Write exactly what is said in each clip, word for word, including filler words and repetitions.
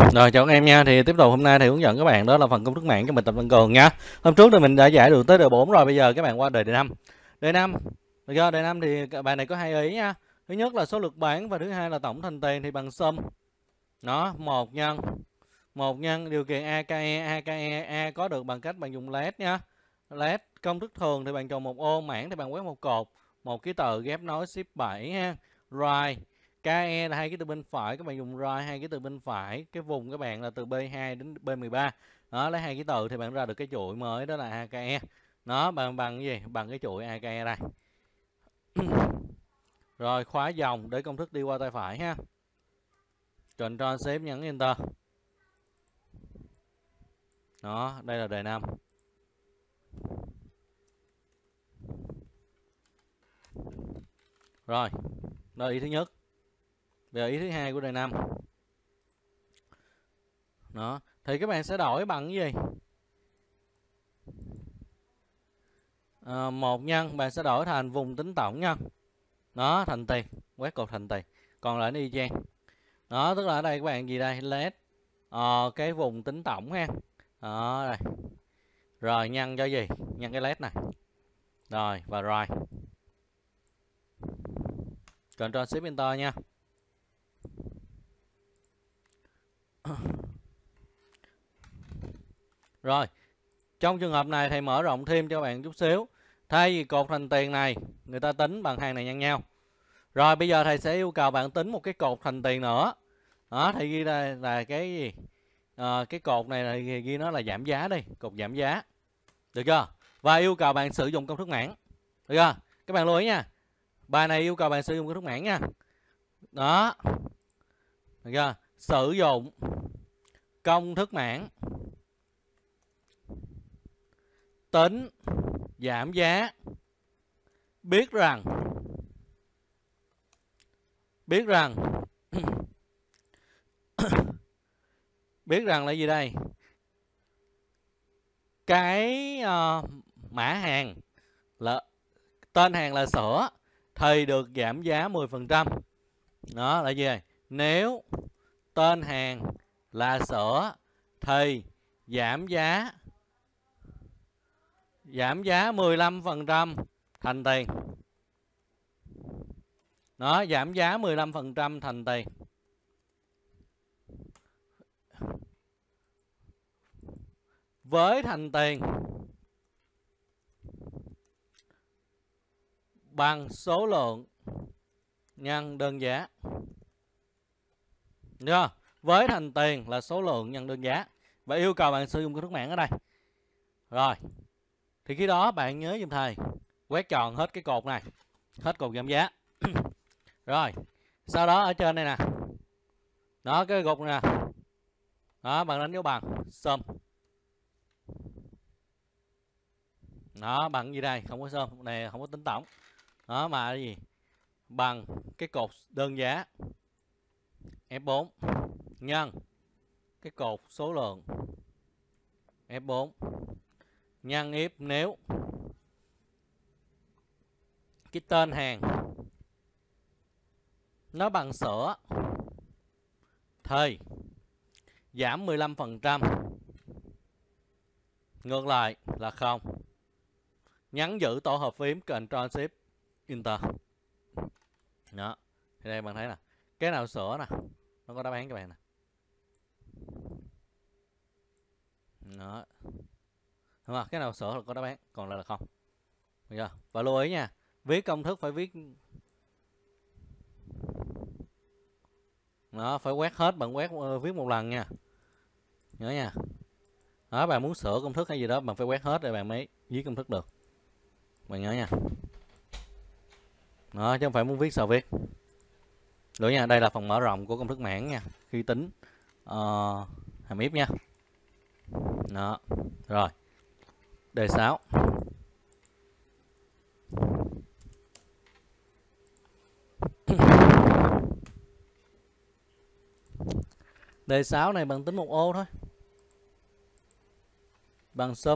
Rồi chào các em nha. Thì tiếp tục hôm nay thì hướng dẫn các bạn đó là phần công thức mạng cho bài tập tăng cường nha. Hôm trước thì mình đã giải được tới đề bốn rồi, bây giờ các bạn qua đề đề năm. Đề năm. Được chưa? Đề năm thì bài này có hai ý nha. Thứ nhất là số lượt bán và thứ hai là tổng thành tiền thì bằng sum. Đó, một nhân một nhân điều kiện a ca e, a ca e, a có được bằng cách bạn dùng led nha. Led công thức thường thì bạn chọn một ô, mảng thì bạn quét một cột, một ký tự ghép nối ship bảy ha. Right. Ke là hai cái từ bên phải, các bạn dùng right hai cái từ bên phải, cái vùng các bạn là từ B hai đến B mười ba. Đó, lấy hai cái từ thì bạn ra được cái chuỗi mới đó là a ca e. Nó bằng bằng cái gì? Bằng cái chuỗi a ca e đây. Rồi khóa dòng để công thức đi qua tay phải ha. Ctrl Shift nhấn Enter. Đó, đây là đề năm. Rồi, đó là ý thứ nhất. Bây giờ ý thứ hai của đề năm. Đó, thì các bạn sẽ đổi bằng cái gì? À, một nhân bạn sẽ đổi thành vùng tính tổng nha. Đó, thành tiền, quét cột thành tiền. Còn lại nó y chang. Đó, tức là ở đây các bạn gì đây? Let ờ, cái vùng tính tổng ha. Đó, đây. Rồi nhân cho gì? Nhân cái let này. Rồi, và rồi. Ctrl Shift Enter nha. Rồi, trong trường hợp này thầy mở rộng thêm cho bạn chút xíu. Thay vì cột thành tiền này, người ta tính bằng hàng này nhân nhau. Rồi bây giờ thầy sẽ yêu cầu bạn tính một cái cột thành tiền nữa. Đó, thầy ghi đây là cái gì? À, cái cột này là ghi, ghi nó là giảm giá đi, cột giảm giá. Được chưa? Và yêu cầu bạn sử dụng công thức mảng. Được chưa? Các bạn lưu ý nha. Bài này yêu cầu bạn sử dụng công thức mảng nha. Đó. Được chưa? Sử dụng công thức mảng. Tính giảm giá. Biết rằng biết rằng biết rằng là gì đây? Cái uh, mã hàng là tên hàng là sữa thì được giảm giá mười phần trăm. Đó là gì đây? Nếu tên hàng là sữa thì giảm giá giảm giá mười lăm phần trăm thành tiền. Đó, giảm giá mười lăm phần trăm thành tiền. Với thành tiền bằng số lượng nhân đơn giá. Được chưa? Với thành tiền là số lượng nhân đơn giá. Và yêu cầu bạn sử dụng công thức mảng ở đây. Rồi. Thì khi đó bạn nhớ giùm thầy quét tròn hết cái cột này, hết cột giảm giá. Rồi. Sau đó ở trên đây nè. Đó, cái cột này nè. Đó, bạn đánh dấu bằng sum. Đó, bằng gì đây? Không có sum, này không có tính tổng. Đó, mà cái gì? Bằng cái cột đơn giá F bốn nhân cái cột số lượng F bốn nhân if nếu cái tên hàng nó bằng sữa thì giảm mười lăm phần trăm, ngược lại là không. Nhấn giữ tổ hợp phím Ctrl Shift Enter. Đó, thì đây bạn thấy nè, cái nào sữa nè, nó có đáp án cho bạn nè. Đó. Đúng không? Cái nào sửa là có đáp án, còn lại là không. Được chưa? Và lưu ý nha, viết công thức phải viết đó, phải quét hết, bạn quét uh, viết một lần nha. Nhớ nha. Đó, bạn muốn sửa công thức hay gì đó, bạn phải quét hết để bạn mới viết công thức được. Bạn nhớ nha. Đó, chứ không phải muốn viết sao viết. Đúng nha, đây là phần mở rộng của công thức mảng nha, khi tính uh, hàm if nha. Đó. Rồi. Đề sáu. Đề sáu này bằng tính một ô thôi. Bằng sum.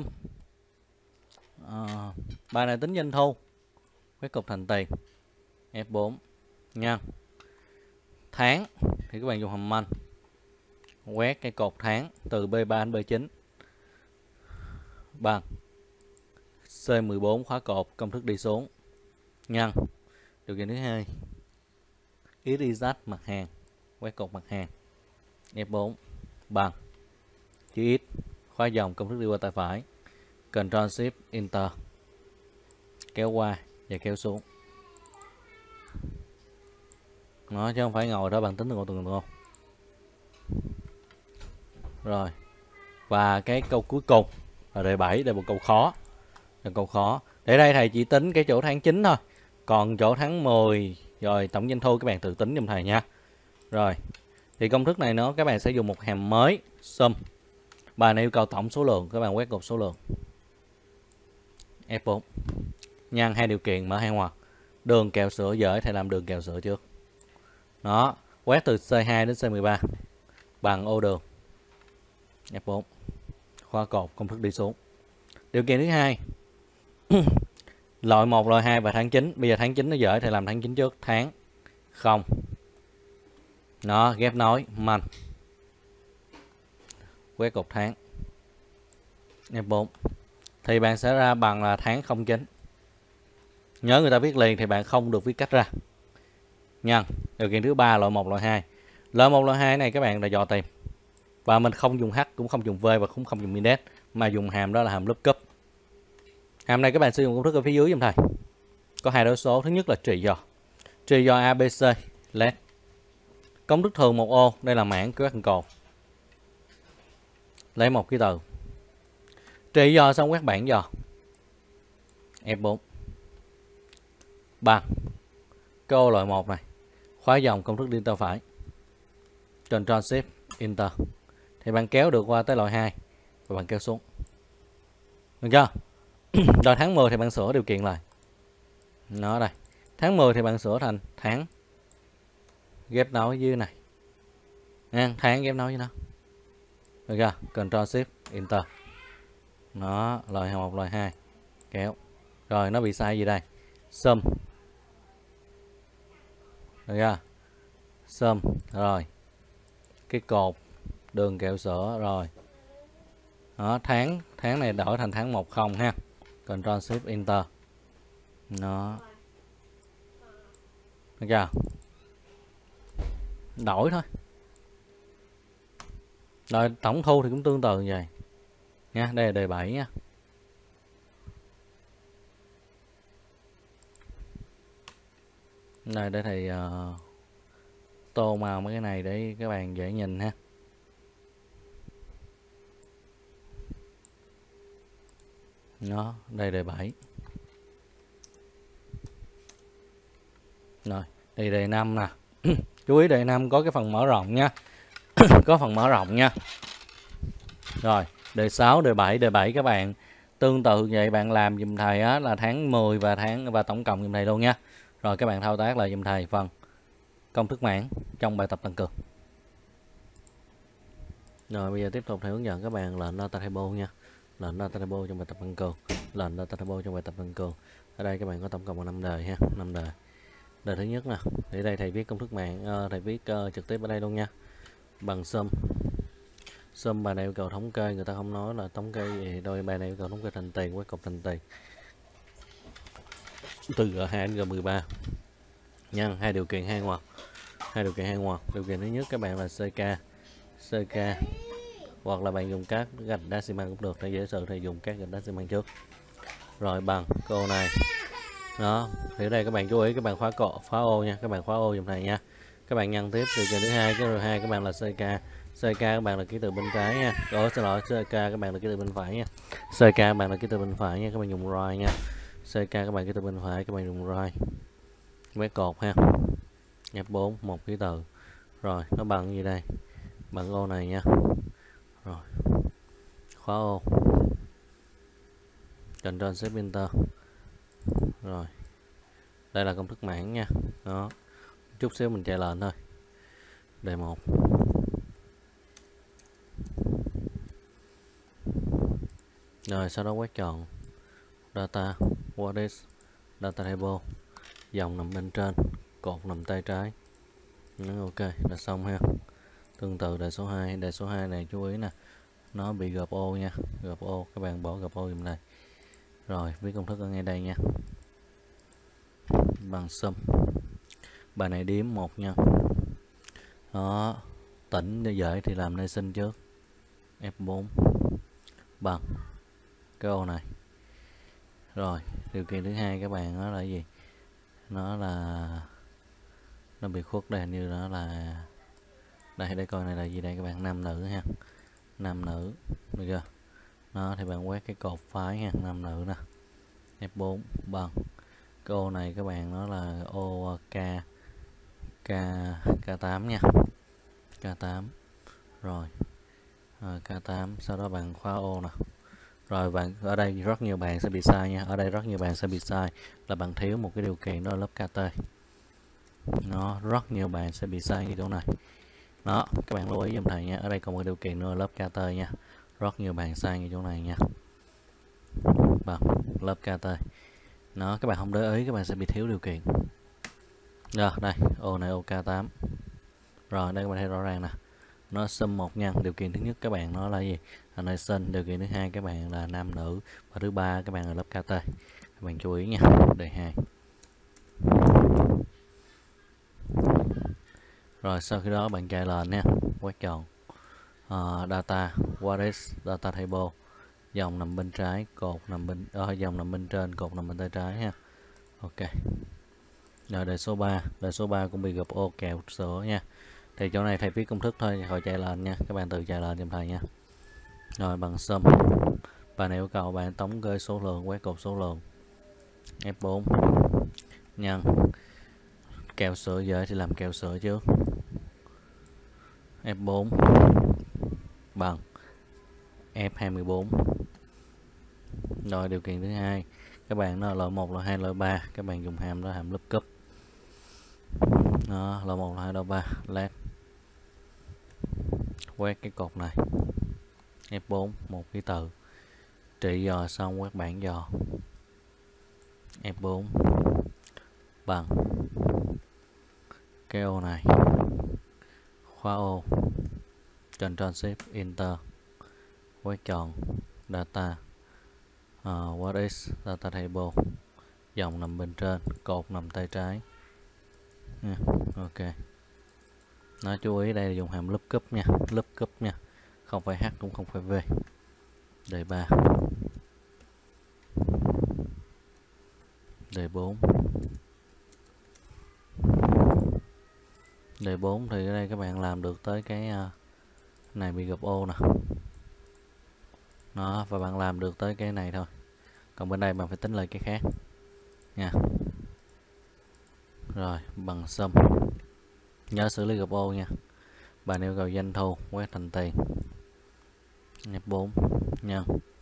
À, bài này tính doanh thu. Cái cục thành tiền. F bốn nhân tháng thì các bạn dùng hàm manh quét cái cột tháng từ B ba đến B chín bằng C mười bốn khóa cột, công thức đi xuống, nhân điều kiện thứ hai x y z mặt hàng, quét cột mặt hàng F bốn bằng chữ x khóa dòng, công thức đi qua tay phải, Ctrl Shift Enter, kéo qua và kéo xuống. Nó chứ không phải ngồi đó bạn tính từng từng không. Rồi. Và cái câu cuối cùng là đề bảy, đề một câu khó. Là câu khó. Để đây thầy chỉ tính cái chỗ tháng chín thôi. Còn chỗ tháng mười rồi tổng doanh thu các bạn tự tính giùm thầy nha. Rồi. Thì công thức này nó các bạn sẽ dùng một hàm mới sum. Bài này yêu cầu tổng số lượng, các bạn quét cột số lượng. F bốn. Nhân hai điều kiện mở hai ngoặc. Đường kẹo sữa dễ thầy làm đường kẹo sữa trước. Đó, quét từ C hai đến C mười ba bằng ô đường. F bốn. Khóa cột, công thức đi xuống. Điều kiện thứ hai. Loại một, loại hai và tháng chín. Bây giờ tháng chín nó dễ thì làm tháng chín trước, tháng không. Nó ghép nối manh. Quét cột tháng. F bốn. Thì bạn sẽ ra bằng là tháng không chín. Nhớ người ta viết liền thì bạn không được viết cách ra. Nhân điều kiện thứ ba, loại một, loại hai. Loại một, loại hai này các bạn là dò tìm. Và mình không dùng H, cũng không dùng V và cũng không dùng index, mà dùng hàm đó là hàm lookup. Hàm này các bạn sử dụng công thức ở phía dưới giùm thầy. Có hai đối số, thứ nhất là trị dò. Trị dò a bê xê let. Công thức thường một ô, đây là mảng quét cột. Lấy một ký từ. Trị dò xong quét bảng dò. F bốn. Bằng cái ô loại một này. Khóa dòng, công thức đi tay phải. Ctrl Shift Enter. Thì bạn kéo được qua tới loại hai và bạn kéo xuống. Được chưa? Rồi tháng mười thì bạn sửa điều kiện lại. Nó đây. Tháng mười thì bạn sửa thành tháng ghép nối dưới này. Nha, tháng ghép nối với nó. Được chưa? Ctrl Shift Enter. Nó loại một, loại hai. Kéo. Rồi nó bị sai gì đây? Sum. Được chưa? Sum. Rồi. Cái cột đường kẹo sữa rồi. Đó, tháng tháng này đổi thành tháng một không ha. Ctrl Shift Enter. Nó. Được chưa? Đổi thôi. Rồi tổng thu thì cũng tương tự như vậy. Nha, đây là đề bảy nha. Đây để thầy uh, tô màu mấy cái này để các bạn dễ nhìn ha. Đó, đây đề bảy. Rồi, đây đề năm nè. Chú ý đề năm có cái phần mở rộng nha. Có phần mở rộng nha. Rồi, đề sáu, đề bảy, đề bảy các bạn tương tự vậy, bạn làm giùm thầy á là tháng mười và tháng và tổng cộng giùm thầy luôn nha. Rồi các bạn thao tác lại giùm thầy phần công thức mảng trong bài tập tăng cường. Rồi bây giờ tiếp tục thầy hướng dẫn các bạn lệnh data table nha. Lệnh data table trong bài tập tăng cường. Lệnh data table trong bài tập tăng cường. Ở đây các bạn có tổng cộng là năm đề ha, năm đề. Đề thứ nhất nè, để đây thầy viết công thức mạng, thầy viết uh, trực tiếp ở đây luôn nha. Bằng sum. Sum bài này yêu cầu thống kê, người ta không nói là thống kê gì, đôi bài này yêu cầu thống kê thành tiền, quét cột thành tiền. Từ G hai đến G mười ba. Nhân hai điều kiện hai ngoặc. Hai điều kiện hai ngoặc. Điều kiện thứ nhất các bạn là xê ca. xê ca hoặc là bạn dùng các gạch đá xi măng cũng được, để dễ sợ thì dùng các gạch đá xi măng trước. Rồi bằng cô này. Đó, thì ở đây các bạn chú ý các bạn khóa cột, khóa ô nha, các bạn khóa ô dùm này nha. Các bạn nhân tiếp điều kiện thứ hai, cái rồi hai các bạn là xê ca. xê ca các bạn là ký tự bên trái nha. Rồi xin lỗi, xê ca các bạn là ký tự bên phải nha. xê ca các bạn là ký tự bên phải nha, các bạn dùng right nha. xê ca các bạn ký tự bên phải, các bạn dùng right. Quét cột ha. F bốn một ký tự. Rồi, nó bằng gì đây? Bằng ô này nha. Rồi. Khóa ô. Ctrl Shift Enter. Rồi. Đây là công thức mảng nha. Đó. Chút xíu mình chạy lên thôi. Đề một. Rồi sau đó quét chọn data, what is data table, dòng nằm bên trên, cột nằm tay trái. Nó ok là xong ha. Tương tự đề số hai, đề số hai này chú ý nè, nó bị gộp ô nha, gộp ô, các bạn bỏ gộp ô dùm này. Rồi viết công thức ở ngay đây nha, bằng sum. Bài này điếm một nha. Đó, tỉnh dễ thì làm nơi sinh trước. F bốn bằng cái ô này. Rồi điều kiện thứ hai các bạn nó là gì? Nó là nó bị khuất đây, hình như nó là đây, để coi này là gì đây các bạn, nam nữ ha, nam nữ được chưa? Nó thì bạn quét cái cột phái ha, nam nữ nè. F bốn bằng cái ô này các bạn, nó là ô K K K tám nha, K tám. Rồi à, K tám, sau đó bạn khóa ô nè. Rồi bạn ở đây rất nhiều bạn sẽ bị sai nha, ở đây rất nhiều bạn sẽ bị sai là bạn thiếu một cái điều kiện, đó là lớp K T. Nó rất nhiều bạn sẽ bị sai như chỗ này. Đó, các bạn lưu ý giùm thầy nha, ở đây còn một điều kiện nữa là lớp K T nha. Rất nhiều bạn sai như chỗ này nha. Vâng, lớp K T. Nó các bạn không để ý các bạn sẽ bị thiếu điều kiện. Rồi đây, ô này ô K tám. Rồi đây các bạn thấy rõ ràng nè, nó sum một nhân. Điều kiện thứ nhất các bạn nó là gì? Là nơi sinh. Điều kiện thứ hai các bạn là nam nữ, và thứ ba các bạn là lớp K T. Các bạn chú ý nha. Đề hai. Rồi sau khi đó bạn chạy lên nha, quét chọn uh, data, what is data table, dòng nằm bên trái, cột nằm bên uh, dòng nằm bên trên, cột nằm bên tay trái ha. Ok. Rồi đề số ba, đề số ba cũng bị gộp ô kèo sửa nha. Thì chỗ này thầy viết công thức thôi, hồi chạy lên nha, các bạn tự chạy lên giùm thầy nha. Rồi bằng sum, bài này yêu cầu bạn tống cái số lượng, quét cột số lượng. F bốn nhân kèo sửa dễ thì làm kèo sửa trước. F bốn bằng F hai mươi bốn. Rồi điều kiện thứ hai các bạn nó loại một, loại hai, loại ba, các bạn dùng hàm đó, hàm lookup. Đó, loại một, loại hai, loại ba, let quét cái cột này. F bốn một ký tự, trị dò xong quét bảng dò. F bốn bằng cái ô này, khóa ô, Ctrl Shift Enter, quét chọn data, uh, what is data table, dòng nằm bên trên, cột nằm tay trái. Yeah, ok. Nó chú ý đây là dùng hàm lookup nha, lookup nha, không phải H cũng không phải V. Đề ba. Đề bốn. Đề bốn thì ở đây các bạn làm được tới cái uh, này bị gộp ô nè. Đó, và bạn làm được tới cái này thôi. Còn bên đây bạn phải tính lại cái khác nha. Rồi bằng sum, nhớ xử lý gộp ô nha. Bạn yêu cầu doanh thu, quét thành tiền. F bốn nhân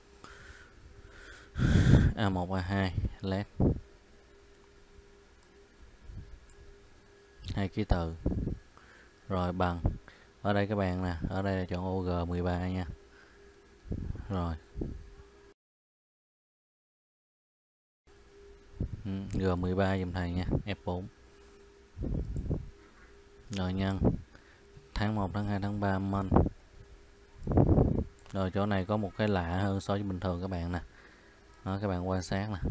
A một, A hai, let hai ký tự. Rồi bằng, ở đây các bạn nè, ở đây là chọn ô G mười ba nha. Rồi ừ, G mười ba giùm thầy nha, F bốn. Rồi nhân tháng một, tháng hai, tháng ba month. Rồi chỗ này có một cái lạ hơn so với bình thường các bạn nè. Đó, các bạn quan sát nè.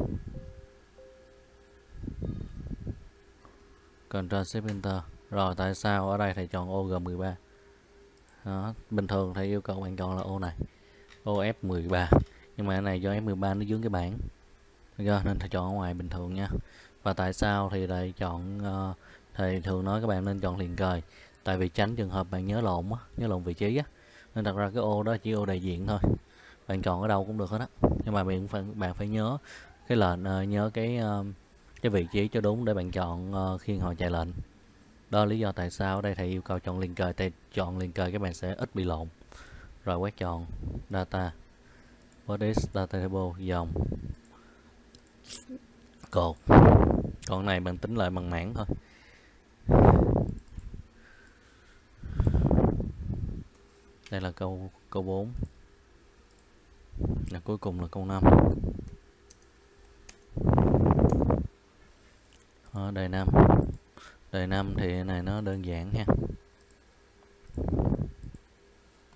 Ctrl Shift Enter. Rồi tại sao ở đây thầy chọn ô G mười ba? Đó, bình thường thầy yêu cầu bạn chọn là ô này, ô F mười ba. Nhưng mà cái này do F mười ba nó dướng cái bảng, nên thầy chọn ở ngoài bình thường nha. Và tại sao thì thầy chọn uh, thầy thường nói các bạn nên chọn liền kề, tại vì tránh trường hợp bạn nhớ lộn á, nhớ lộn vị trí á. Nên đặt ra cái ô đó chỉ ô đại diện thôi, bạn chọn ở đâu cũng được hết á, nhưng mà bạn phải bạn phải nhớ cái lệnh, uh, nhớ cái uh, cái vị trí cho đúng để bạn chọn uh, khi họ chạy lệnh. Đó là lý do tại sao ở đây thầy yêu cầu chọn liền kề, thầy chọn liền kề các bạn sẽ ít bị lộn. Rồi quét chọn data, what is data table, dòng, cột. Còn này bạn tính lại bằng mảng thôi. Đây là câu câu bốn. Là cuối cùng là câu năm. Đó, đề năm. Đề năm thì này nó đơn giản ha.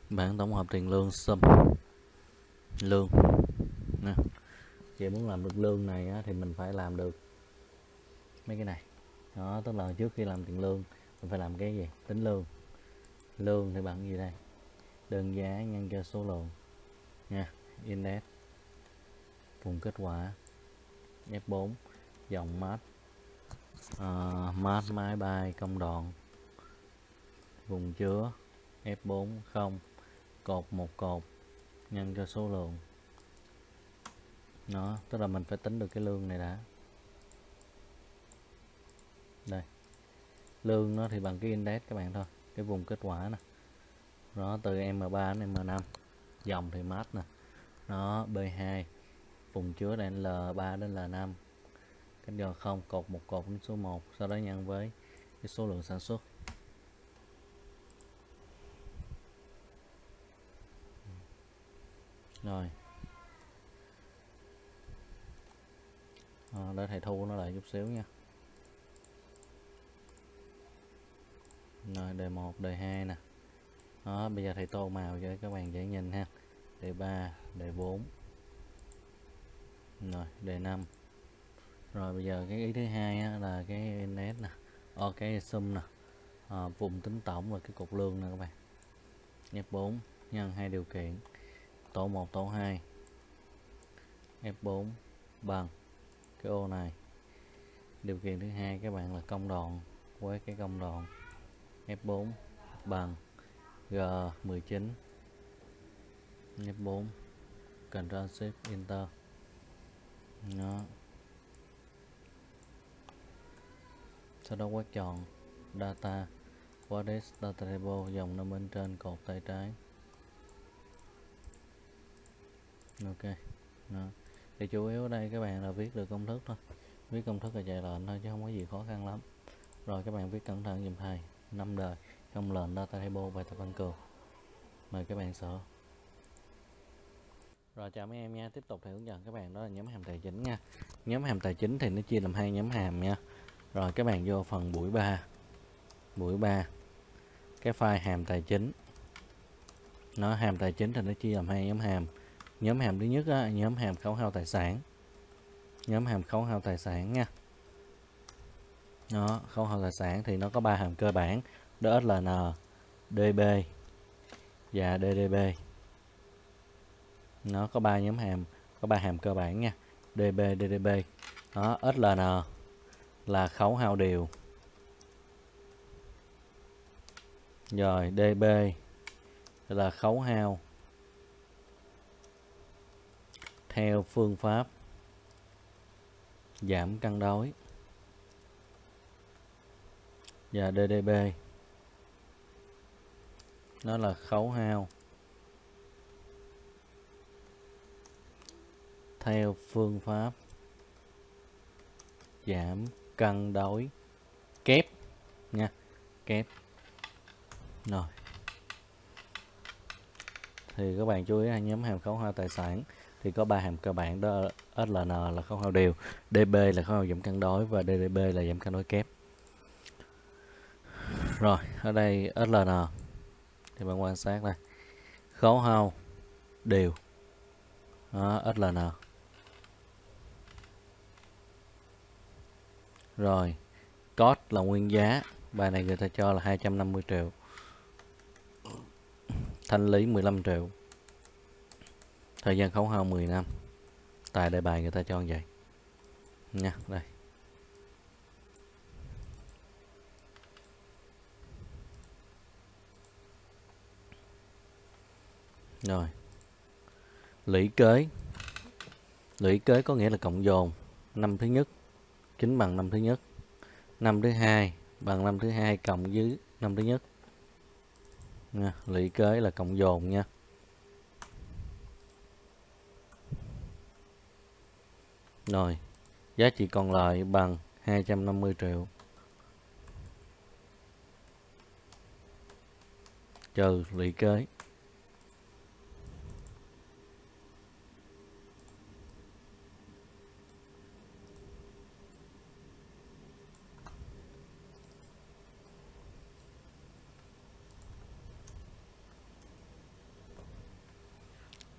Bảng tổng hợp tiền lương sum lương nè. Vậy muốn làm được lương này á, thì mình phải làm được mấy cái này đó, tức là trước khi làm tiền lương mình phải làm cái gì? Tính lương. Lương thì bằng gì đây? Đơn giá nhân cho số lượng nha. Index vùng kết quả F bốn dòng math uh, math máy bay công đoạn vùng chứa F bốn không cột một cột nhân cho số lượng. Nó tức là mình phải tính được cái lương này đã. Đây, lương nó thì bằng cái index các bạn thôi, cái vùng kết quả nè. Nó từ M ba đến M năm, dòng thì math nè. Nó B hai vùng chứa là L ba đến L năm, cách giờ không cột một cột đến số một, sau đó nhân với cái số lượng sản xuất. Rồi à, để thầy thu nó lại chút xíu nha. Rồi đề một, đề hai nè. Đó, bây giờ thầy tô màu cho các bạn dễ nhìn ha. Đề ba, đề bốn. Rồi, đề năm. Rồi bây giờ cái ý thứ hai á, là cái index nè. Ờ, cái sum nè. À, vùng tính tổng và cái cột lương nè các bạn. F bốn nhân hai điều kiện. Tổ một, tổ hai. F bốn bằng cái ô này. Điều kiện thứ hai các bạn là công đoạn với cái công đoạn. F bốn bằng G mười chín. F bốn Ctrl Shift Enter. Đó. Sau đó quét chọn data what is data table dòng nằm bên trên cột tay trái. Ok. Đó. Thì chủ yếu ở đây các bạn là viết được công thức thôi, viết công thức là chạy lệnh thôi chứ không có gì khó khăn lắm. Rồi các bạn viết cẩn thận giùm thầy. Năm đời trong lệnh data table bài tập Văn Cường. Mời các bạn sửa. Rồi chào mấy em nha, tiếp tục thầy hướng dẫn các bạn đó là nhóm hàm tài chính nha. Nhóm hàm tài chính thì nó chia làm hai nhóm hàm nha. Rồi các bạn vô phần buổi ba. Buổi ba. Cái file hàm tài chính. Nó hàm tài chính thì nó chia làm hai nhóm hàm. Nhóm hàm thứ nhất á, nhóm hàm khấu hao tài sản. Nhóm hàm khấu hao tài sản nha. Nó khấu hao tài sản thì nó có ba hàm cơ bản, đó ét lờ en, đê bê và đê đê bê. Nó có ba nhóm hàm, có ba hàm cơ bản nha. đê bê, đê đê bê. Đó, ét lờ en là khấu hao điều. Rồi đê bê là khấu hao theo phương pháp giảm cân đối. Và đê đê bê nó là khấu hao theo phương pháp giảm cân đối kép nha, kép. Rồi thì các bạn chú ý là nhóm hàm khấu hao tài sản thì có ba hàm cơ bản, đó ét lờ en là khấu hao điều, đê bê là khấu hao giảm cân đối và đê đê bê là giảm cân đối kép. Rồi ở đây ét lờ en thì bạn quan sát đây, khấu hao điều đó, ét lờ en. Rồi cost là nguyên giá, bài này người ta cho là hai trăm năm mươi triệu, thanh lý mười lăm triệu, thời gian khấu hao mười năm. Tại đề bài người ta cho như vậy nha. Đây rồi lũy kế. Lũy kế có nghĩa là cộng dồn năm thứ nhất chính bằng năm thứ nhất, năm thứ hai bằng năm thứ hai cộng với năm thứ nhất nha. Lũy kế là cộng dồn nha. Rồi giá trị còn lại bằng hai trăm năm mươi triệu trừ lũy kế.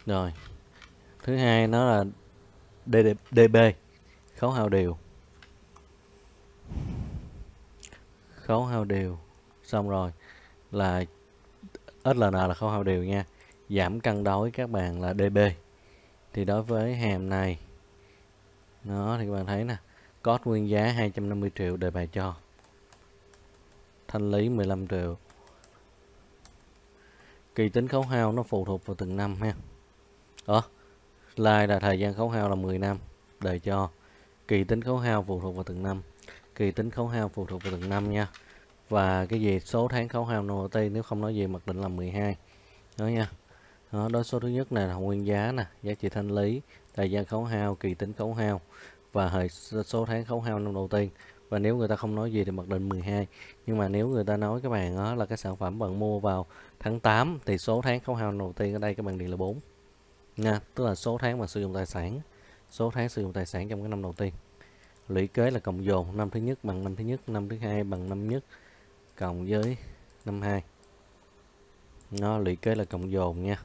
Rồi, thứ hai nó là đê bê, khấu hao điều. Khấu hao điều. Xong rồi là ét lờ en là khấu hao điều nha. Giảm cân đối các bạn là đê bê. Thì đối với hàm này nó thì các bạn thấy nè, cost nguyên giá hai trăm năm mươi triệu đề bài cho. Thanh lý mười lăm triệu. Kỳ tính khấu hao nó phụ thuộc vào từng năm ha. Đó, slide là thời gian khấu hao là mười năm đề cho. Kỳ tính khấu hao phụ thuộc vào từng năm. Kỳ tính khấu hao phụ thuộc vào từng năm nha. Và cái gì số tháng khấu hao nô ti nếu không nói gì mặc định là mười hai. Đó nha. Đó, đối số thứ nhất này là nguyên giá nè, giá trị thanh lý, thời gian khấu hao, kỳ tính khấu hao và hệ số tháng khấu hao năm đầu tiên. Và nếu người ta không nói gì thì mặc định mười hai. Nhưng mà nếu người ta nói các bạn đó là cái sản phẩm bạn mua vào tháng tám thì số tháng khấu hao đầu tiên ở đây các bạn điền là bốn nha, tức là số tháng mà sử dụng tài sản, số tháng sử dụng tài sản trong cái năm đầu tiên. Lũy kế là cộng dồn, năm thứ nhất bằng năm thứ nhất, năm thứ hai bằng năm nhất cộng với năm hai. Nó lũy kế là cộng dồn nha.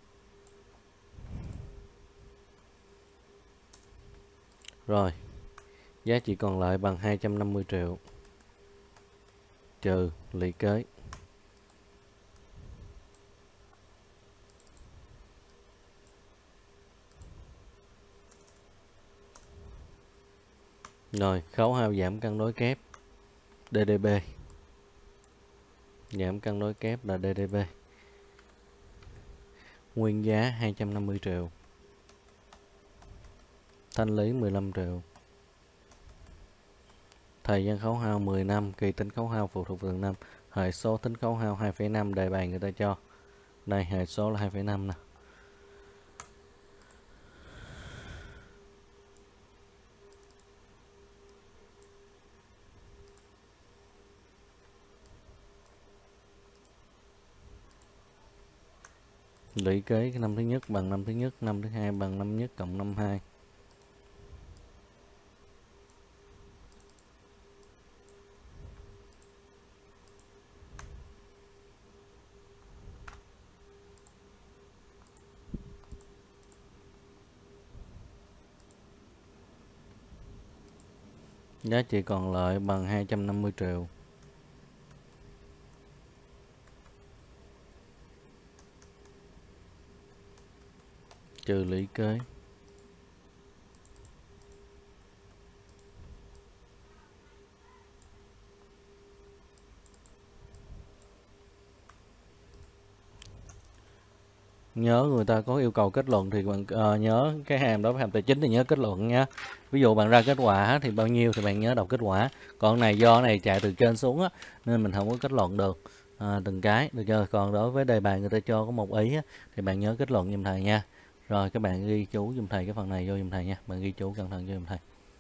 Rồi, giá trị còn lại bằng hai trăm năm mươi triệu trừ lũy kế. Rồi, khấu hao giảm cân đối kép đê đê bê. Giảm cân đối kép là đê đê bê. Nguyên giá hai trăm năm mươi triệu. Thanh lý mười lăm triệu. Thời gian khấu hao mười năm, kỳ tính khấu hao phụ thuộc vào từng năm. Hệ số tính khấu hao hai phẩy năm đề bài người ta cho. Đây hệ số là hai phẩy năm nè. Lũy kế cái năm thứ nhất bằng năm thứ nhất, năm thứ hai bằng năm nhất cộng năm hai. Giá trị còn lại bằng hai trăm năm mươi triệu. Trừ lũy kế. Nhớ người ta có yêu cầu kết luận thì bạn uh, nhớ cái hàm đó, hàm tài chính thì nhớ kết luận nha. Ví dụ bạn ra kết quả thì bao nhiêu thì bạn nhớ đọc kết quả. Còn này do này chạy từ trên xuống á, nên mình không có kết luận được à, từng cái được chưa. Còn đối với đề bài người ta cho có một ý á, thì bạn nhớ kết luận giùm thầy nha. Rồi các bạn ghi chú giùm thầy cái phần này vô giùm thầy nha. Bạn ghi chú cẩn thận vô giùm thầy.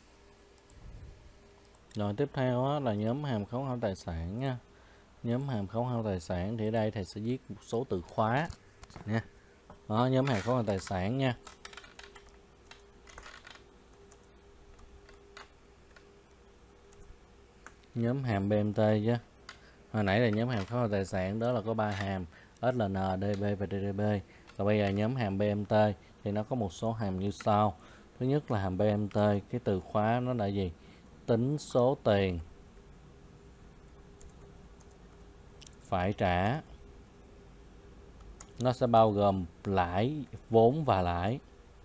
Rồi tiếp theo á, là nhóm hàm khấu hao tài sản nha. Nhóm hàm khấu hao tài sản thì ở đây thầy sẽ viết một số từ khóa nha. Đó, nhóm hàm khấu hao tài sản nha. Nhóm hàm bê em tê chứ. Hồi nãy là nhóm hàm khấu hao tài sản đó là có ba hàm ét lờ en, đê bê và đê đê bê. Và bây giờ nhóm hàm bê em tê thì nó có một số hàm như sau. Thứ nhất là hàm bê em tê, cái từ khóa nó là gì? Tính số tiền phải trả. Nó sẽ bao gồm lãi, vốn và lãi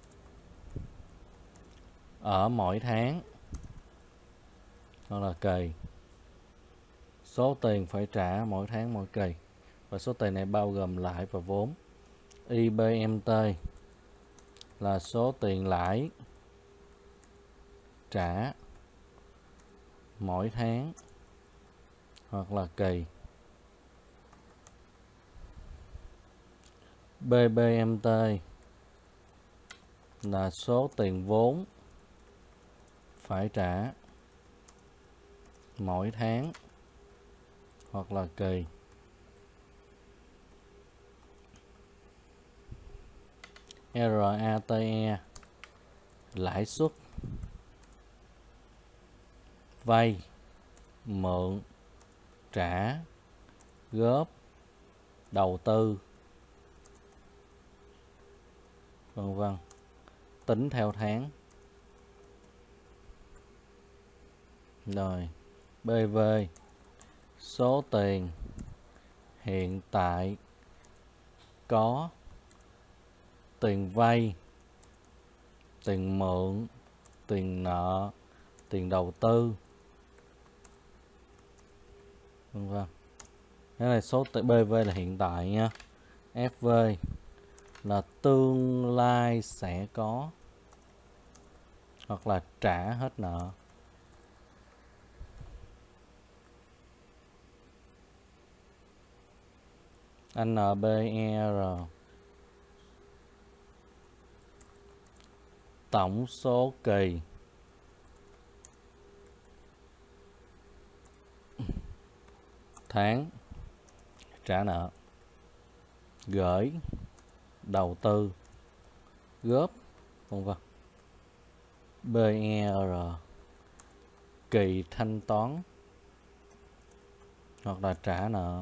ở mỗi tháng hoặc là kỳ. Số tiền phải trả mỗi tháng mỗi kỳ. Và số tiền này bao gồm lãi và vốn. i bê em tê là số tiền lãi trả mỗi tháng hoặc là kỳ. bê bê em tê là số tiền vốn phải trả mỗi tháng hoặc là kỳ. rờ a tê e lãi suất vay, mượn, trả, góp, đầu tư vân vân, tính theo tháng. Rồi bê vê, số tiền hiện tại có, tiền vay, tiền mượn, tiền nợ, tiền đầu tư, vân vân. Cái này số tiền bê vê là hiện tại nha. ép vê là tương lai sẽ có hoặc là trả hết nợ. en bê e rờ tổng số kỳ tháng trả nợ, gửi, đầu tư, góp, vân vân. bê e rờ kỳ thanh toán hoặc là trả nợ,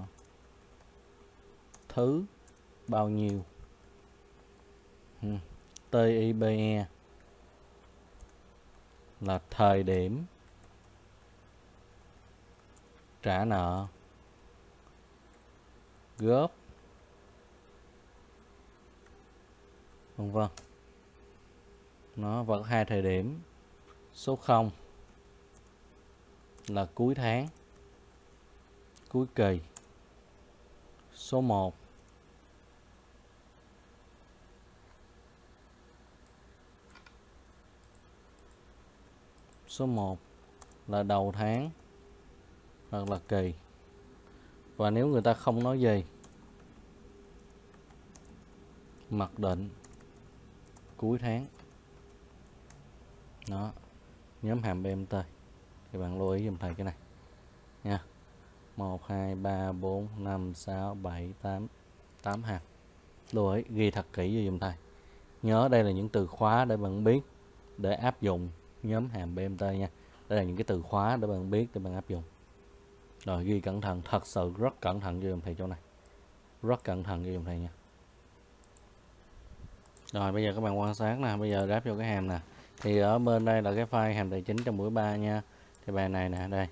thứ bao nhiêu. ừ. tê i bê e là thời điểm trả nợ, góp, vân vân. Nó vẫn hai thời điểm. Số không là cuối tháng, cuối kỳ. Số một số một là đầu tháng hoặc là kỳ. Và nếu người ta không nói gì, mặc định cuối tháng. Đó, nhóm hàm bê em tê thì bạn lưu ý giùm thầy cái này nha. Một, hai, ba, bốn, năm, sáu, bảy, tám, tám hàm. Lưu ý ghi thật kỹ vô giùm thầy. Nhớ đây là những từ khóa để bạn biết để áp dụng nhóm hàm bê em tê nha. Đây là những cái từ khóa để bạn biết để bạn áp dụng. Rồi ghi cẩn thận, thật sự rất cẩn thận cho giùm thầy chỗ này. Rất cẩn thận cho giùm thầy nha. Rồi bây giờ các bạn quan sát nè, bây giờ đáp vô cái hàm nè. Thì ở bên đây là cái file hàm tài chính trong buổi ba nha. Thì bài này nè, đây.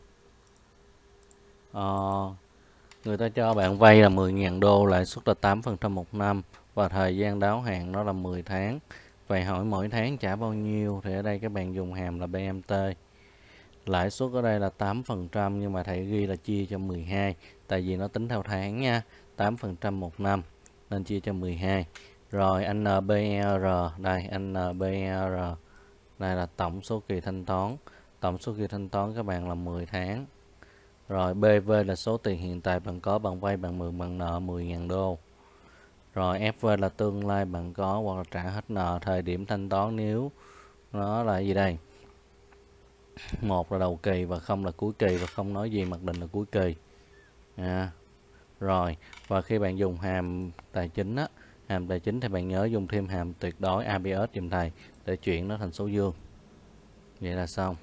Ờ, người ta cho bạn vay là mười nghìn đô, lãi suất là tám phần trăm một năm và thời gian đáo hạn nó là mười tháng. Vậy hỏi mỗi tháng trả bao nhiêu? Thì ở đây các bạn dùng hàm là bê em tê. Lãi suất ở đây là tám phần trăm nhưng mà thầy ghi là chia cho mười hai, tại vì nó tính theo tháng nha, tám phần trăm một năm nên chia cho mười hai. Rồi en bê e rờ, đây en bê e rờ đây là tổng số kỳ thanh toán. Tổng số kỳ thanh toán các bạn là mười tháng. Rồi bê vê là số tiền hiện tại bạn có, bạn vay, bạn mượn, bạn nợ mười nghìn đô. Rồi ép vê là tương lai bạn có hoặc là trả hết nợ, thời điểm thanh toán nếu nó là gì đây? Một là đầu kỳ và không là cuối kỳ, và không nói gì mặc định là cuối kỳ. À, rồi và khi bạn dùng hàm tài chính á, hàm tài chính thì bạn nhớ dùng thêm hàm tuyệt đối a bê ét giùm thầy để chuyển nó thành số dương. Vậy là xong.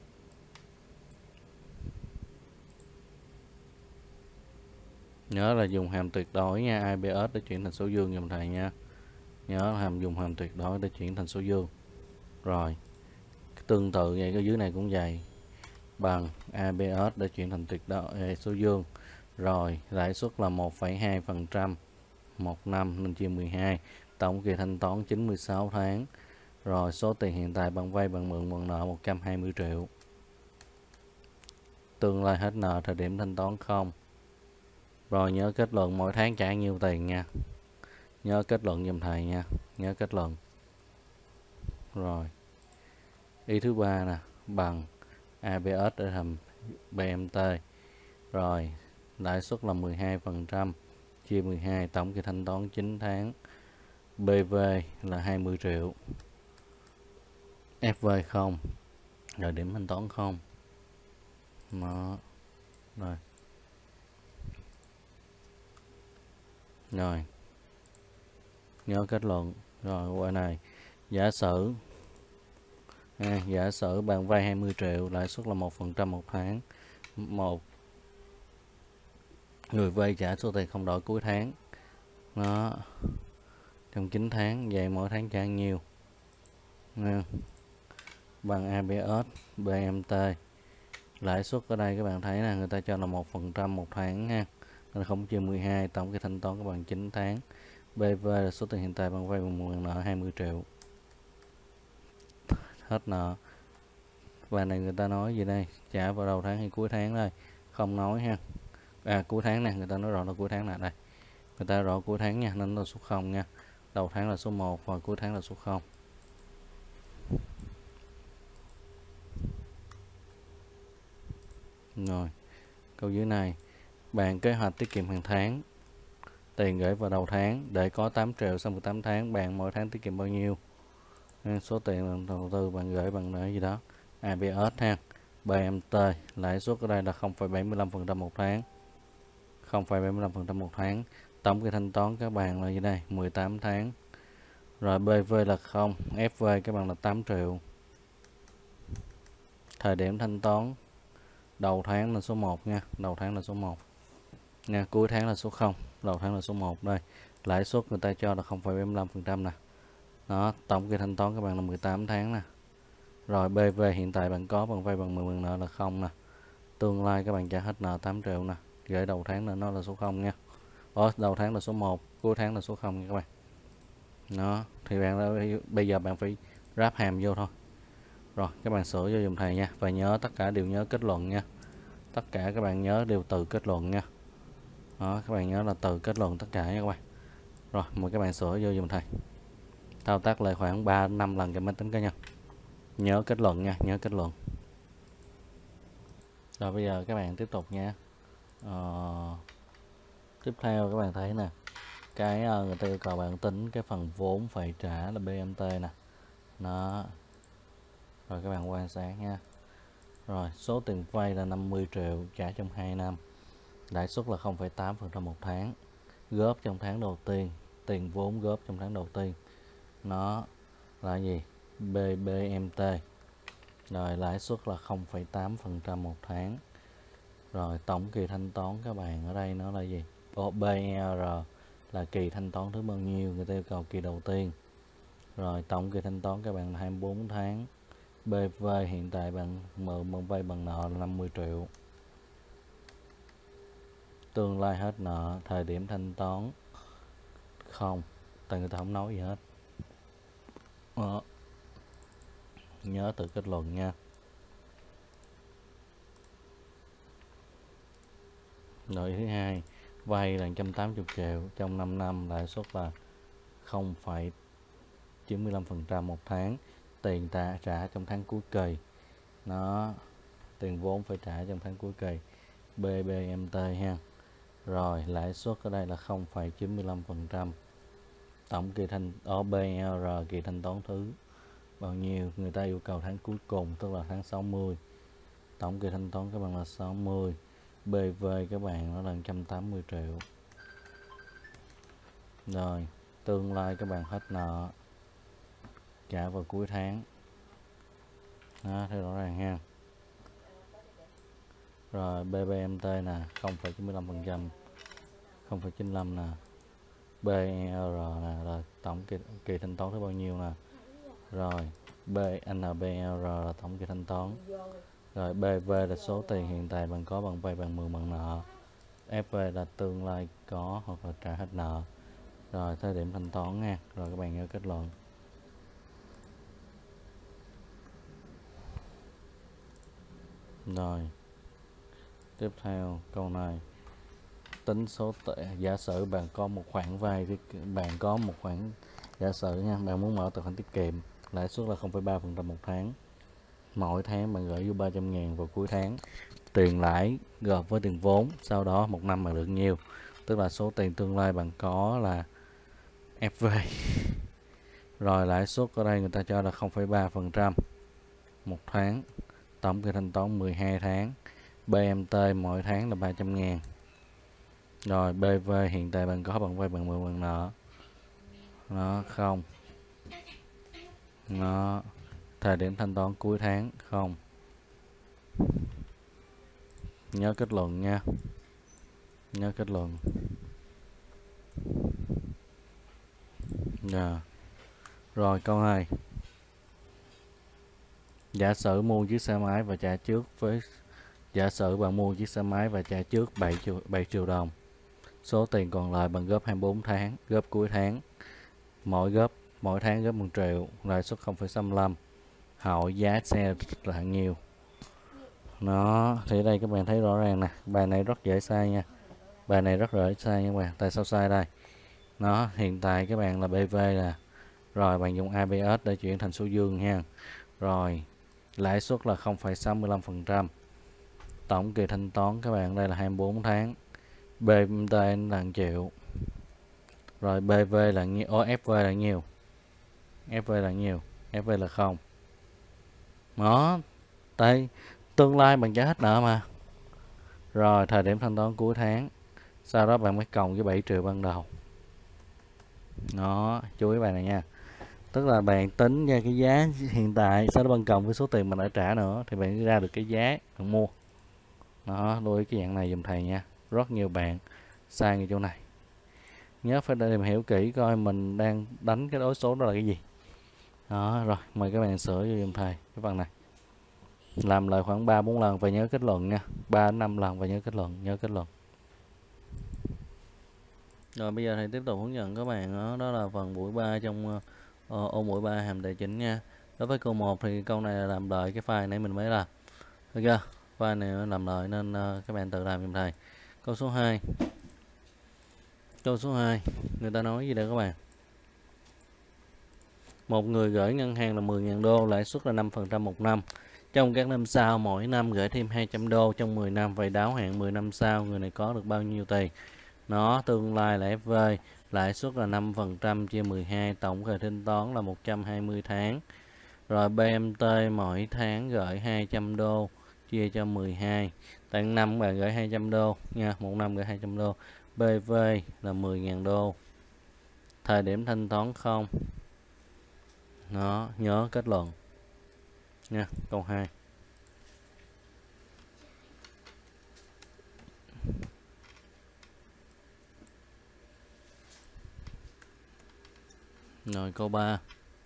Nhớ là dùng hàm tuyệt đối nha, a bê ét để chuyển thành số dương giùm thầy nha. Nhớ hàm dùng hàm tuyệt đối để chuyển thành số dương. Rồi tương tự vậy, cái dưới này cũng vậy, bằng a bê ét để chuyển thành tuyệt đối số dương. Rồi lãi suất là một phẩy hai phần trăm một năm nên chia mười hai. Tổng kỳ thanh toán chín mươi sáu tháng. Rồi số tiền hiện tại bạn vay, bạn mượn, bạn nợ một trăm hai mươi triệu. Tương lai hết nợ, thời điểm thanh toán không. Rồi nhớ kết luận mỗi tháng trả nhiêu tiền nha. Nhớ kết luận giùm thầy nha. Nhớ kết luận. Rồi ý thứ ba nè, bằng a bê ét để thành bê em tê. Rồi lãi suất là mười hai phần trăm chia mười hai, tổng kỳ thanh toán chín tháng. bê vê là hai mươi triệu. ép vê không. Rồi điểm thanh toán không. Đó. Rồi. Rồi. Nhớ kết luận. Rồi qua này, giả sử à, giả sử bạn vay hai mươi triệu, lãi suất là một phần trăm một tháng. Một người vay trả số tiền không đổi cuối tháng. Đó. trong chín tháng, vậy mỗi tháng trả nhiêu nha, bằng a bê ét bê em tê. Lãi suất ở đây các bạn thấy là người ta cho là một phần trăm một tháng ha, nên không chia mười hai. Tổng cái thanh toán các bạn chín tháng. bê vê là số tiền hiện tại bạn vay bằng nguồn nợ hai mươi triệu, hết nợ. Và này người ta nói gì đây, trả vào đầu tháng hay cuối tháng đây, không nói ha. À cuối tháng nè, người ta nói rõ là cuối tháng nè, đây người ta rõ cuối tháng nha, nên là số không nha. Đầu tháng là số một và cuối tháng là số không. Rồi câu dưới này, bạn kế hoạch tiết kiệm hàng tháng, tiền gửi vào đầu tháng để có tám triệu, sau mười tám tháng bạn mỗi tháng tiết kiệm bao nhiêu? Số tiền đầu tư bạn gửi bằng nợ gì đó, a bê ét ha. bê em tê lãi suất ở đây là không phẩy bảy mươi lăm phần trăm một tháng, không phẩy bảy mươi lăm phần trăm một tháng. Tổng cái thanh toán các bạn là gì đây, mười tám tháng. Rồi bê vê là không, ép vê các bạn là tám triệu. Thời điểm thanh toán đầu tháng là số một nha, đầu tháng là số một nha, cuối tháng là số không, đầu tháng là số một. Đây lãi suất người ta cho là không phẩy bảy mươi lăm phần trăm nè. Đó, tổng cái thanh toán các bạn là mười tám tháng nè. Rồi bê vê hiện tại bạn có, bạn vay bằng mười bằng nợ là không nè. Tương lai các bạn trả hết nợ tám triệu nè. Gửi đầu tháng là nó là số không nha. Ở đầu tháng là số một, cuối tháng là số không nha các bạn. Đó, thì bạn đã, bây giờ bạn phải ráp hàm vô thôi. Rồi các bạn sửa vô dùm thầy nha, và nhớ tất cả đều nhớ kết luận nha. Tất cả các bạn nhớ đều từ kết luận nha. Đó, các bạn nhớ là từ kết luận tất cả nha các bạn. Rồi mời các bạn sửa vô dùm thầy. Thao tác lại khoảng ba năm lần cái máy tính cá nhân. Nhớ kết luận nha, nhớ kết luận. Rồi bây giờ các bạn tiếp tục nha. Ờ, tiếp theo các bạn thấy nè, cái uh, người ta yêu cầu bạn tính cái phần vốn phải trả là bê em tê nè. Đó. Rồi các bạn quan sát nha. Rồi số tiền vay là năm mươi triệu, trả trong hai năm. Lãi suất là không phẩy tám phần trăm một tháng. Góp trong tháng đầu tiên, tiền vốn góp trong tháng đầu tiên. Nó là gì? bê bê em tê. Rồi lãi suất là không phẩy tám phần trăm một tháng. Rồi tổng kỳ thanh toán các bạn ở đây nó là gì? bê e rờ là kỳ thanh toán thứ bao nhiêu, người ta yêu cầu kỳ đầu tiên. Rồi tổng kỳ thanh toán các bạn là hai mươi bốn tháng. bê vê hiện tại bạn mượn mượn vay bằng nợ là năm mươi triệu. Tương lai hết nợ, thời điểm thanh toán không, tại người ta không nói gì hết. Đó. Nhớ tự kết luận nha. Rồi thứ hai, vay là một trăm tám mươi triệu trong năm năm, lãi suất là không phẩy chín mươi lăm phần trăm một tháng. Tiền ta trả trong tháng cuối kỳ. Nó tiền vốn phải trả trong tháng cuối kỳ. bê bê em tê ha. Rồi lãi suất ở đây là không phẩy chín mươi lăm phần trăm. Tổng kỳ thanh ở bê e rờ kỳ thanh toán thứ bao nhiêu, người ta yêu cầu tháng cuối cùng, tức là tháng sáu mươi. Tổng kỳ thanh toán các bạn là sáu mươi. bê vê các bạn nó là một trăm tám mươi triệu. Rồi tương lai các bạn hết nợ, trả vào cuối tháng. Đó, thấy rõ ràng ha. Rồi bê bê em tê nè, không phẩy chín mươi lăm phần trăm, không phẩy chín mươi lăm nè. bê e rờ nè là tổng kỳ, kỳ thanh toán thứ bao nhiêu nè. Rồi en bê e rờ là tổng kỳ thanh toán. Rồi bê vê là số tiền hiện tại bạn có, bằng vay bằng mượn bằng nợ. ép vê là tương lai có hoặc là trả hết nợ. Rồi thời điểm thanh toán nha. Rồi các bạn nhớ kết luận. Rồi tiếp theo câu này, tính số tệ. Giả sử bạn có một khoản vay, bạn có một khoản giả sử nha, bạn muốn mở tài khoản tiết kiệm, lãi suất là không phẩy ba phần trăm một tháng. Mỗi tháng bạn gửi vô ba trăm ngàn vào cuối tháng. Tiền lãi gộp với tiền vốn, sau đó một năm bạn được nhiêu, tức là số tiền tương lai bạn có là ép vê. Rồi lãi suất ở đây người ta cho là không phẩy ba phần trăm một tháng. Tổng kỳ thanh toán mười hai tháng. bê em tê mỗi tháng là ba trăm ngàn. Rồi bê vê hiện tại bạn có, bằng vay bằng mượn bằng nợ. Nó không. Nó thời điểm thanh toán cuối tháng không. Nhớ kết luận nha. Nhớ kết luận. Yeah. Rồi câu hai. Giả sử mua chiếc xe máy và trả trước với giả sử bạn mua chiếc xe máy và trả trước bảy triệu, bảy triệu đồng. Số tiền còn lại bằng góp hai mươi bốn tháng, góp cuối tháng. Mỗi góp mỗi tháng góp một triệu, lãi suất không phẩy sáu mươi lăm. Hỏi giá xe là bao nhiêu? Nó thì đây các bạn thấy rõ ràng nè, bài này rất dễ sai nha. Bài này rất dễ sai nha các bạn. Tại sao sai đây? Nó hiện tại các bạn là bê vê nè. Rồi bạn dùng a bê ét để chuyển thành số dương nha. Rồi lãi suất là không phẩy sáu mươi lăm phần trăm. Tổng kỳ thanh toán các bạn đây là hai mươi bốn tháng. bê em tê là một triệu. Rồi bê vê là nhiêu? Ô, ép vê là nhiêu? ép vê là nhiêu? ép vê là không. Đó. Đây, tương lai bạn trả hết nợ mà. Rồi thời điểm thanh toán cuối tháng. Sau đó bạn mới cộng với bảy triệu ban đầu. Đó, chú ý bài này nha. Tức là bạn tính ra cái giá hiện tại, sau đó bạn cộng với số tiền mình đã trả nữa thì bạn ra được cái giá bạn mua. Đó, lưu ý cái dạng này dùm thầy nha. Rất nhiều bạn sai ngay chỗ này. Nhớ phải tìm hiểu kỹ coi mình đang đánh cái đối số đó là cái gì. Đó, rồi mời các bạn sửa cho dùm thầy cái phần này. Làm lại khoảng ba bốn lần và nhớ kết luận nha. ba đến năm lần và nhớ kết luận, nhớ kết luận. Rồi bây giờ thầy tiếp tục hướng dẫn các bạn đó, đó là phần buổi ba trong uh, ô buổi ba hàm đề chính nha. Đối với câu một thì câu này là làm đợi cái file nãy mình mới làm. Được chưa? File này làm đợi nên uh, các bạn tự làm giùm thầy. Câu số hai. Câu số hai, người ta nói gì đây các bạn? Một người gửi ngân hàng là mười nghìn đô, lãi suất là năm phần trăm một năm. Trong các năm sau, mỗi năm gửi thêm hai trăm đô trong mười năm, vậy đáo hạn mười năm sau, người này có được bao nhiêu tiền? Nó tương lai là ép vê, lãi suất là năm phần trăm chia mười hai, tổng thời thanh toán là một trăm hai mươi tháng. Rồi bê em tê mỗi tháng gửi hai trăm đô chia cho mười hai. Tận năm bạn gửi hai trăm đô nha, một năm gửi hai trăm đô. bê vê là mười nghìn đô. Thời điểm thanh toán không. Nó nhớ kết luận nha. Câu hai. Rồi câu ba.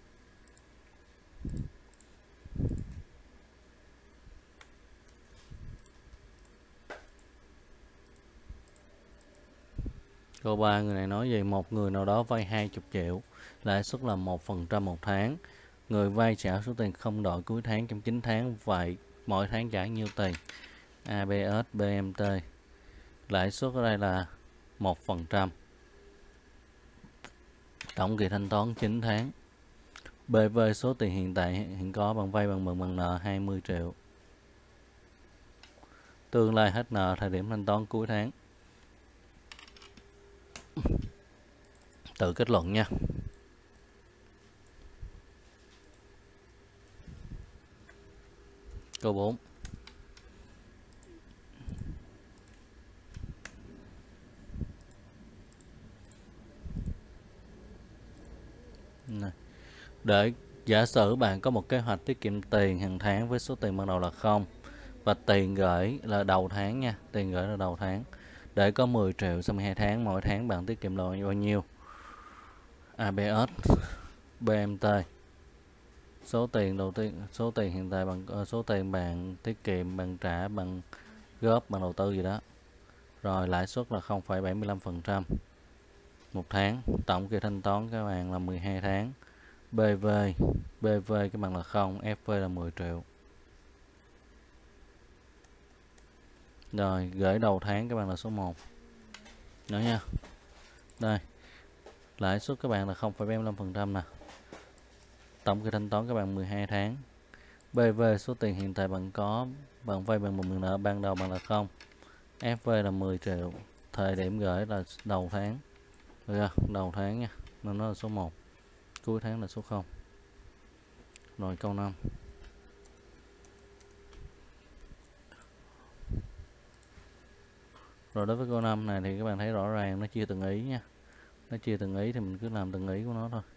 Câu ba, người này nói gì? Một người nào đó vay hai mươi triệu, lãi suất là một phần trăm một tháng. Người vay trả số tiền không đổi cuối tháng trong chín tháng, vậy mỗi tháng trả nhiêu tiền? a bê ét, bê em tê. Lãi suất ở đây là một phần trăm. Tổng kỳ thanh toán chín tháng. bê vê số tiền hiện tại hiện có bằng vay bằng mượn bằng nợ hai mươi triệu. Tương lai hết nợ thời điểm thanh toán cuối tháng. Tự kết luận nha. Câu bốn. Này. Để giả sử bạn có một kế hoạch tiết kiệm tiền hàng tháng với số tiền ban đầu là không và tiền gửi là đầu tháng nha, tiền gửi là đầu tháng. Để có mười triệu sau mười hai tháng, mỗi tháng bạn tiết kiệm được bao nhiêu? a bê ét, bê em tê. Số tiền đầu tiên, số tiền hiện tại bằng số tiền bạn tiết kiệm, bạn trả bằng góp, bằng đầu tư gì đó. Rồi lãi suất là không phẩy bảy mươi lăm phần trăm một tháng. Tổng kỳ thanh toán các bạn là mười hai tháng. bê vê, bê vê các bạn là không, ép vê là mười triệu. Rồi gửi đầu tháng các bạn là số một. Nữa nha. Đây. Lãi suất các bạn là không phẩy bảy mươi lăm phần trăm nè. Tổng kỳ thanh toán các bạn mười hai tháng. bê vê số tiền hiện tại bạn có, bạn vay bằng một mượn nợ ban đầu bạn là không. ép vê là mười triệu. Thời điểm gửi là đầu tháng. Được chưa? Đầu tháng nha. Nên nó là số một. Cuối tháng là số không. Rồi câu năm. Rồi đối với câu năm này thì các bạn thấy rõ ràng nó chia từng ý nha. Nó chia từng ý thì mình cứ làm từng ý của nó thôi.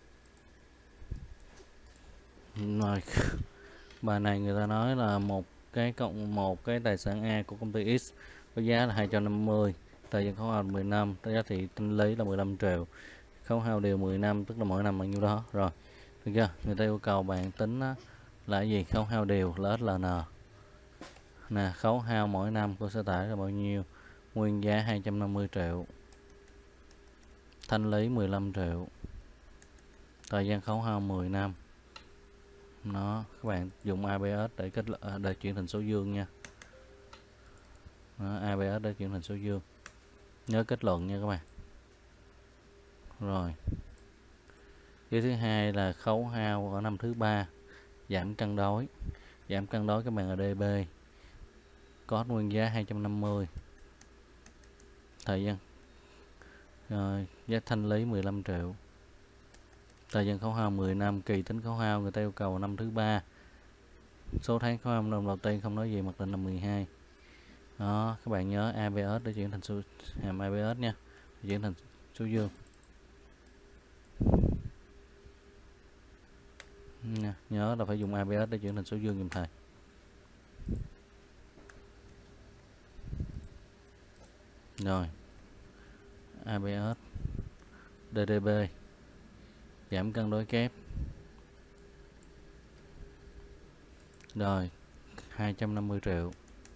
Rồi bài này người ta nói là một cái cộng một cái tài sản A của công ty X có giá là hai trăm năm mươi, thời gian khấu hao mười năm, giá trị thanh lý là mười lăm triệu. khấu hao đều mười năm, tức là mỗi năm bao nhiêu đó. Rồi, được chưa? Người ta yêu cầu bạn tính á, là cái gì? Khấu hao đều là ét lờ en. Nè, khấu hao mỗi năm của xe tải là bao nhiêu? Nguyên giá hai trăm năm mươi triệu, thanh lý mười lăm triệu, thời gian khấu hao mười năm. Nó các bạn dùng a bê ét để kết để chuyển thành số dương nha. Đó, a bê ét để chuyển thành số dương. Nhớ kết luận nha các bạn. Rồi. Cái thứ hai là khấu hao ở năm thứ ba, giảm cân đối. Giảm cân đối các bạn ở đê bê. Có nguyên giá hai trăm năm mươi. Thời gian rồi, giá thanh lý mười lăm triệu. Thời gian khấu hao mười năm, kỳ tính khấu hao người ta yêu cầu năm thứ ba. Số tháng khấu hao năm đầu tiên không nói gì, mặc định là mười hai. Đó, các bạn nhớ a bê ét để chuyển thành số hàm a bê ét nha, chuyển thành số dương. Nha, nhớ là phải dùng a bê ét để chuyển thành số dương giùm thầy. Rồi. a bê ét đê đê bê giảm cân đối kép. Rồi, hai trăm năm mươi triệu.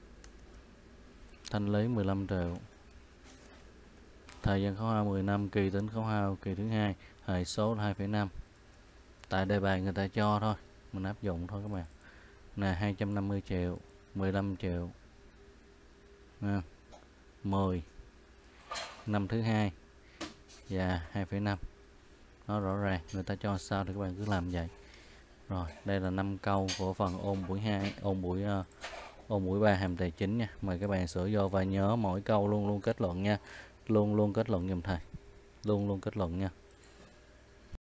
Thanh lý mười lăm triệu. Thời gian khấu hao mười năm, kỳ tính khấu hao kỳ thứ hai, hệ số là hai phẩy năm. Tại đề bài người ta cho thôi, mình áp dụng thôi các bạn. Nè, hai trăm năm mươi triệu, mười lăm triệu. Nè, mười. Năm thứ hai và hai phẩy năm. Nó rõ ràng, người ta cho sao thì các bạn cứ làm vậy. Rồi, đây là năm câu của phần ôn buổi hai, ôn buổi uh, ôn buổi ba hàm tài chính nha. Mời các bạn sửa vô và nhớ mỗi câu luôn luôn kết luận nha. Luôn luôn kết luận giùm thầy. Luôn luôn kết luận nha.